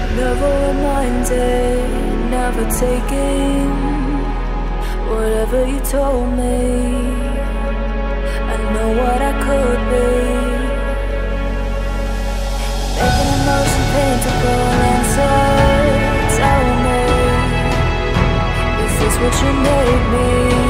Never reminded, never taking whatever you told me. I know what I could be, making emotion paintable answer. Tell me, is this what you made me?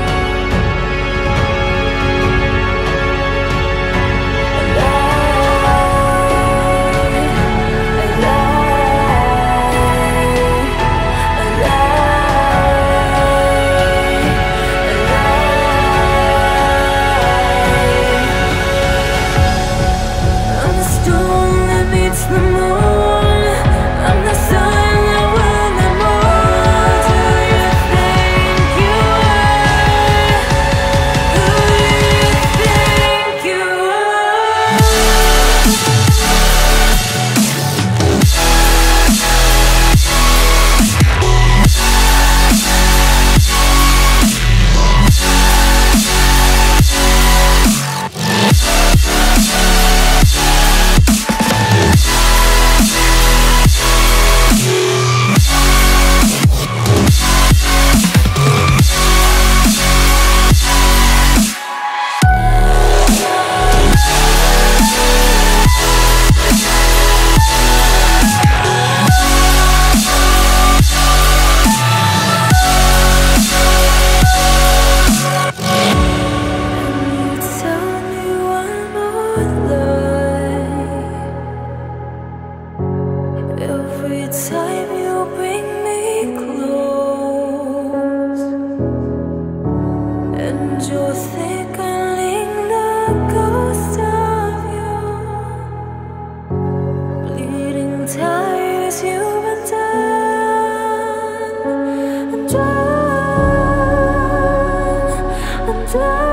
Every time you bring me close, and you're thickening the ghost of you, bleeding tires you've undone. I'm done, I'm done.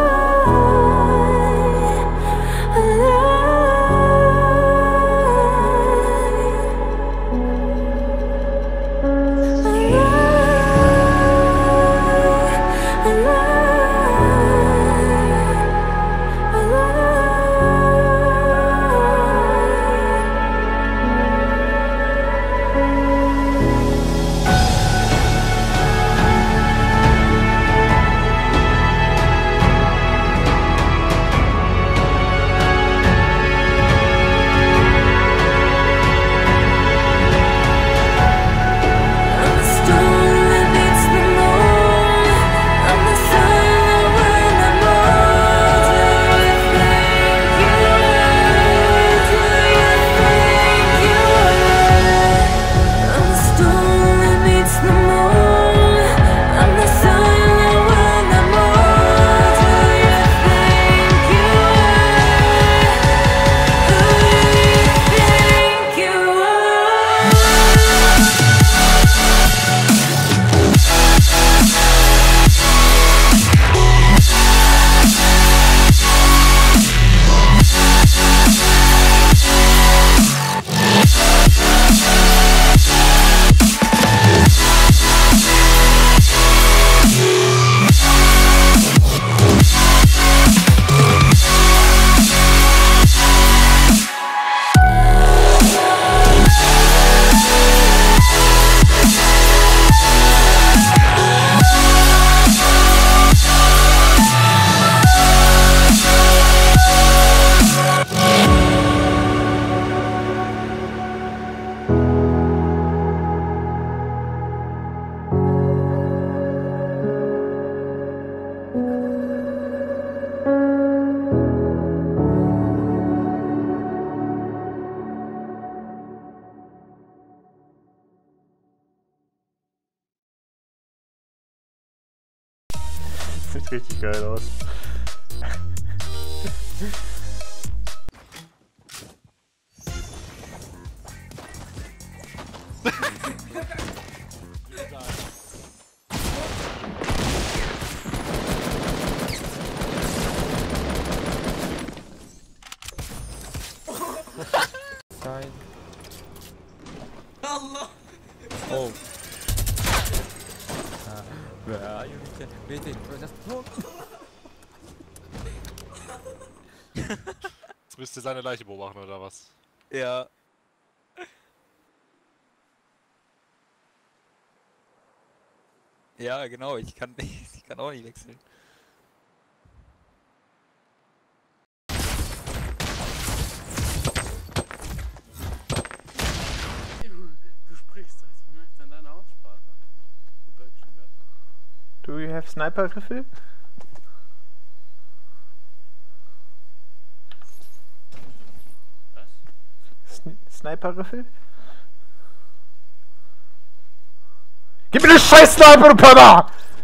Sieht richtig geil aus. Nein. Allah! Oh. Where are you? Waiting for just talk. Jetzt müsst ihr seine Leiche beobachten, oder was? Ja. Ja, genau, ich kann auch nicht wechseln. Du sprichst, als man merkt an deiner Aussprache. Mit deutschen Wörtern. Do you have Sniper Rifle? Was? Sniper Rifle? Gib mir den scheiß Sniper, du Penner!